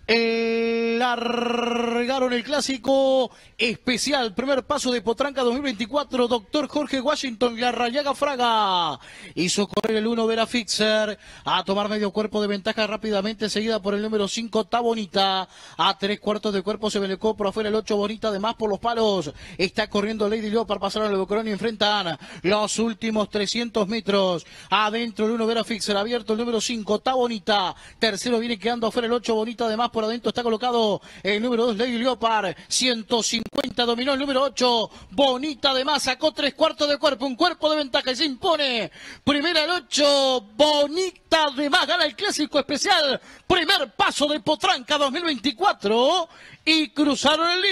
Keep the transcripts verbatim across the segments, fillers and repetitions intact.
Eh, largaron el clásico especial, primer paso de Potranca dos mil veinticuatro, doctor Jorge Washington Larrayaga Fraga, hizo correr el uno Vera Fixer, a tomar medio cuerpo de ventaja rápidamente, seguida por el número cinco Ta Bonita, a tres cuartos de cuerpo se belecó por afuera el ocho Bonita, además por los palos, está corriendo Lady Leopard, pasaron el Bocorón y enfrentan los últimos trescientos metros, adentro el uno Vera Fixer, abierto el número cinco Ta Bonita, tercero viene quedando afuera el ocho Bonita, además por adentro está colocado el número dos Lady Leopard, ciento cincuenta dominó el número ocho, Bonita además sacó tres cuartos de cuerpo, un cuerpo de ventaja y se impone, primera el ocho, Bonita además gana el clásico especial, primer paso de Potranca dos mil veinticuatro y cruzaron el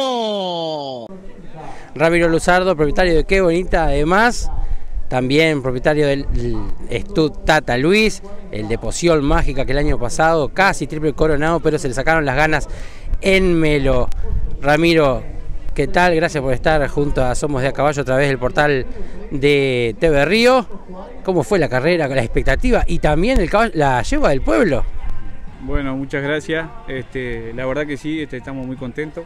disco. Ramiro Luzardo, propietario de Qué Bonita, además también propietario del Stud Tata Luis, el de Poción Mágica, que el año pasado casi triple coronado, pero se le sacaron las ganas en Melo. Ramiro, ¿qué tal? Gracias por estar junto a Somos de a Caballo a través del portal de T V Río. ¿Cómo fue la carrera, la expectativa y también el caballo, la yegua del pueblo? Bueno, muchas gracias. Este, la verdad que sí, este, estamos muy contentos.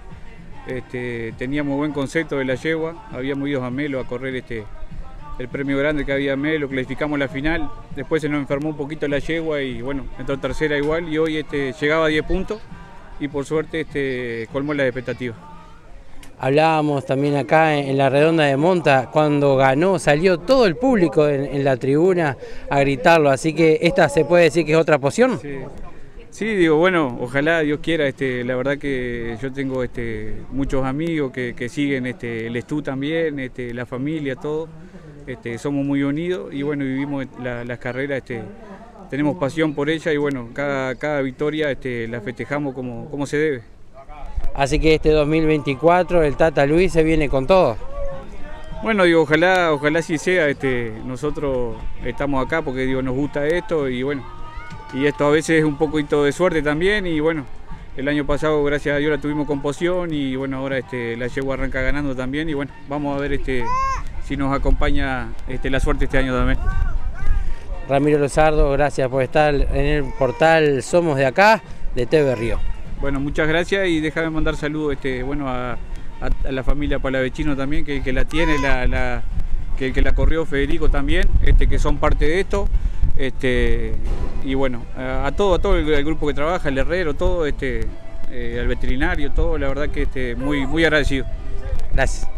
Este, teníamos buen concepto de la yegua, habíamos ido a Melo a correr este el premio grande que había Melo, clasificamos la final, después se nos enfermó un poquito la yegua y bueno, entró tercera igual y hoy este, llegaba a diez puntos y por suerte este, colmó las expectativas. Hablábamos también acá en la redonda de Monta, cuando ganó salió todo el público en, en la tribuna a gritarlo, así que esta se puede decir que es otra poción. Sí. Sí, digo, bueno, ojalá Dios quiera, este, la verdad que yo tengo este, muchos amigos que, que siguen este, el Stud también, este, la familia, todo, este, somos muy unidos y bueno, vivimos la, las carreras, este, tenemos pasión por ella y bueno, cada, cada victoria este, la festejamos como, como se debe. Así que este dos mil veinticuatro el Tata Luis se viene con todo. Bueno, digo, ojalá, ojalá sí sea, este, nosotros estamos acá porque digo, nos gusta esto y bueno, y esto a veces es un poquito de suerte también y bueno, el año pasado gracias a Dios la tuvimos con Poción y bueno, ahora este, la yegua arranca ganando también y bueno, vamos a ver este, si nos acompaña este, la suerte este año también. Ramiro Luzardo, gracias por estar en el portal Somos de Acá de T V Río. Bueno, muchas gracias y déjame mandar saludos este, bueno, a, a, a la familia Palavecino también, que, que la tiene, la, la, que, que la corrió Federico también, este, que son parte de esto. Este, y bueno, a, a todo, a todo el, el grupo que trabaja, el herrero, todo, este, eh, al veterinario, todo, la verdad que este, muy, muy agradecido. Gracias.